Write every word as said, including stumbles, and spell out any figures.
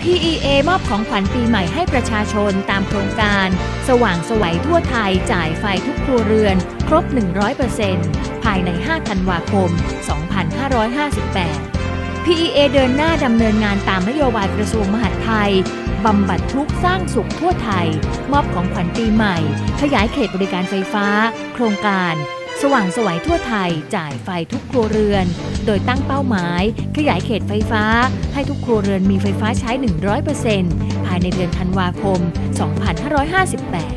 พี อี เอ มอบของขวัญปีใหม่ให้ประชาชนตามโครงการสว่างไสวทั่วไทยจ่ายไฟทุกครัวเรือนครบ หนึ่งร้อยเปอร์เซ็นต์ ภายใน ห้า ธันวาคม สองพันห้าร้อยห้าสิบแปด พี อี เอ เดินหน้าดำเนินงานตามนโยบายกระทรวงมหาดไทยบำบัดทุกข์สร้างสุขทั่วไทยมอบของขวัญปีใหม่ขยายเขตบริการไฟฟ้าโครงการสว่างไสวทั่วไทยจ่ายไฟทุกครัวเรือนโดยตั้งเป้าหมายขยายเขตไฟฟ้าให้ทุกครัวเรือนมีไฟฟ้าใช้ หนึ่งร้อยเปอร์เซ็นต์ ภายในเดือนธันวาคม สองพันห้าร้อยห้าสิบแปด